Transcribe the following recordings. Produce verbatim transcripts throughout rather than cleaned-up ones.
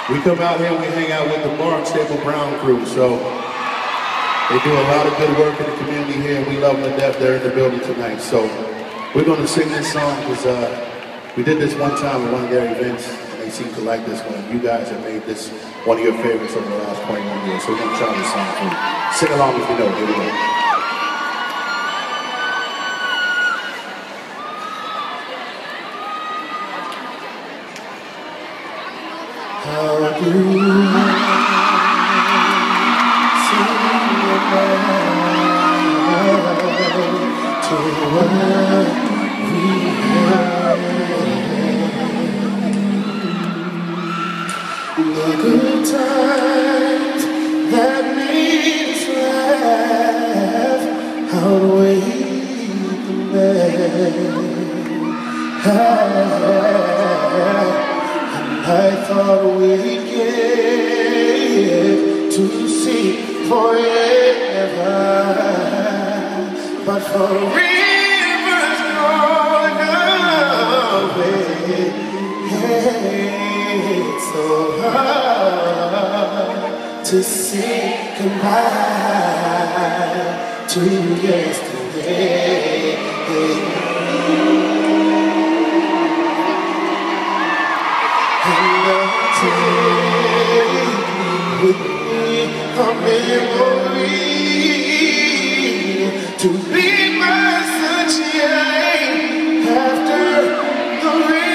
We come out here and we hang out with the Barnstable Brown crew, so they do a lot of good work in the community here, and we love them to death. They're in the building tonight, so we're going to sing this song because uh, we did this one time at one of their events, and they seem to like this one. You guys have made this one of your favorites over the last twenty-one years, so we're going to try this song for you. Sing along if you know. Here we go. How do I sing to what we have? The good times that made us laugh outweigh the bad. I thought we'd get to see forever, but forever's gone away. It's so hard to say goodbye to yesterday. With me a memory to be my sunshine after the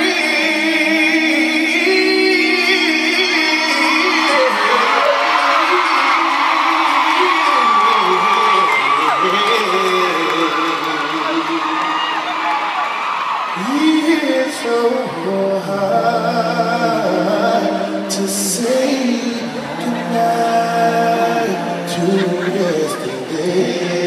rain. It's so hard to say goodnight to yesterday.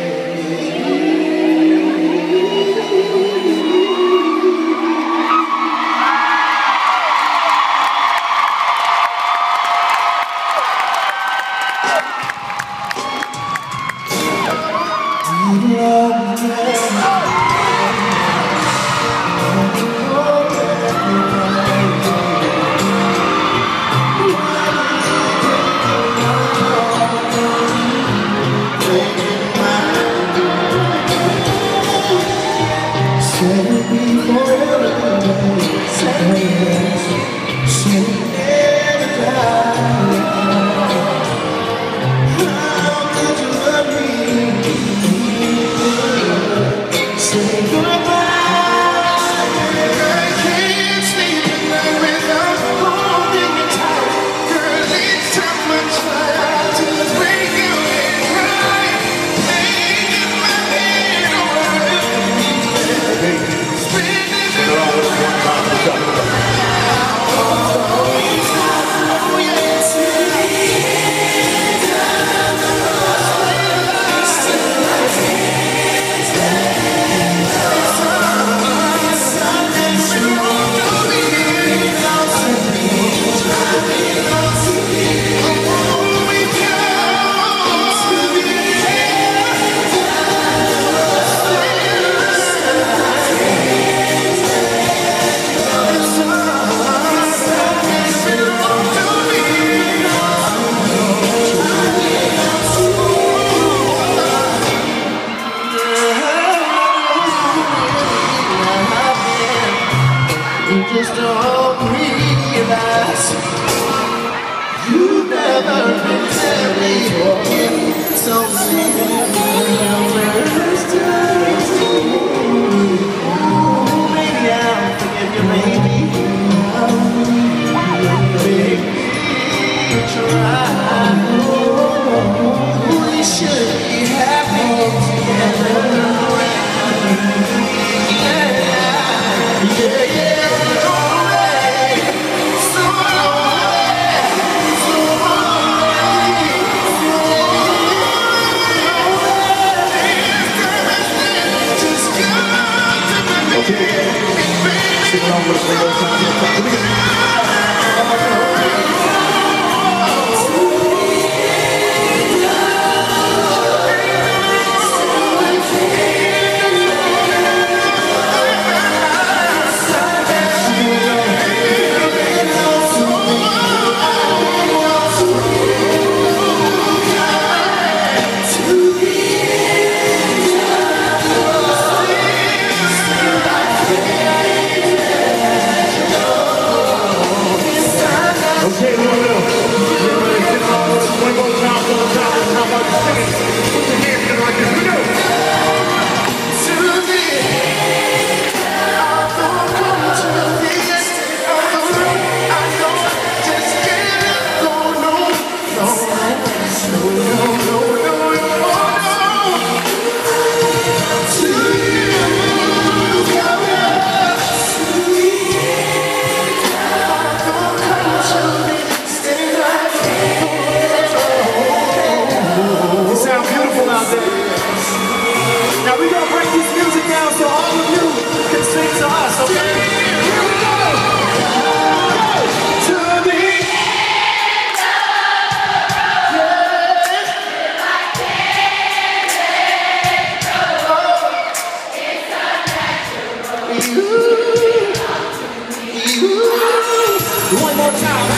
Just don't realize you've never been happy. So first time, maybe I'll forgive you, maybe. Baby, try. We should be happy together. Yeah, yeah, yeah. Sing along with us one more time. One more time.